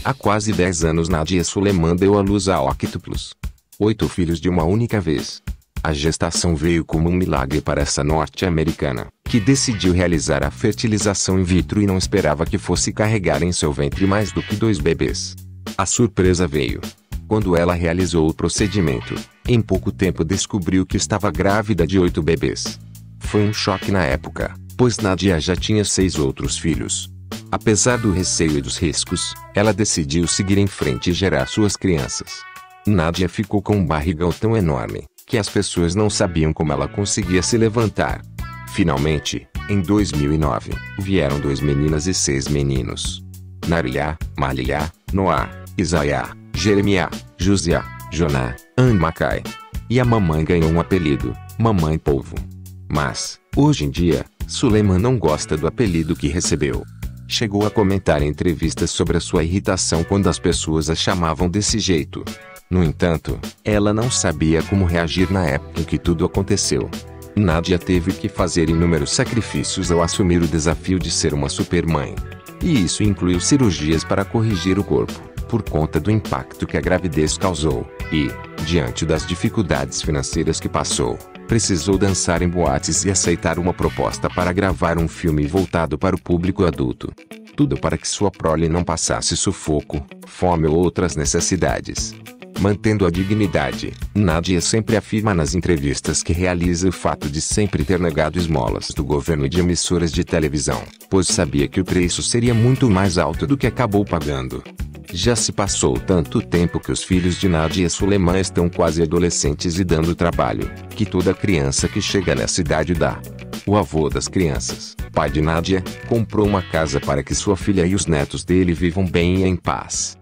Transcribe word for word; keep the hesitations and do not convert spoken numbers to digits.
Há quase dez anos Nadia Suleman deu à luz a octuplos. Oito filhos de uma única vez. A gestação veio como um milagre para essa norte-americana, que decidiu realizar a fertilização in vitro e não esperava que fosse carregar em seu ventre mais do que dois bebês. A surpresa veio quando ela realizou o procedimento. Em pouco tempo descobriu que estava grávida de oito bebês. Foi um choque na época, pois Nadia já tinha seis outros filhos. Apesar do receio e dos riscos, ela decidiu seguir em frente e gerar suas crianças. Nadia ficou com um barrigão tão enorme, que as pessoas não sabiam como ela conseguia se levantar. Finalmente, em dois mil e nove, vieram duas meninas e seis meninos. Nariá, Maliá, Noá, Isaiah, Jeremiah, Josiah, Joná, Amacai. E a mamãe ganhou um apelido, Mamãe Polvo. Mas, hoje em dia, Suleman não gosta do apelido que recebeu. Chegou a comentar em entrevistas sobre a sua irritação quando as pessoas a chamavam desse jeito. No entanto, ela não sabia como reagir na época em que tudo aconteceu. Nadia teve que fazer inúmeros sacrifícios ao assumir o desafio de ser uma supermãe. E isso incluiu cirurgias para corrigir o corpo, por conta do impacto que a gravidez causou, e, diante das dificuldades financeiras que passou, precisou dançar em boates e aceitar uma proposta para gravar um filme voltado para o público adulto. Tudo para que sua prole não passasse sufoco, fome ou outras necessidades. Mantendo a dignidade, Nadia sempre afirma nas entrevistas que realiza o fato de sempre ter negado esmolas do governo e de emissoras de televisão, pois sabia que o preço seria muito mais alto do que acabou pagando. Já se passou tanto tempo que os filhos de Nadia Suleman estão quase adolescentes e dando trabalho, que toda criança que chega nessa idade dá. O avô das crianças, pai de Nadia, comprou uma casa para que sua filha e os netos dele vivam bem e em paz.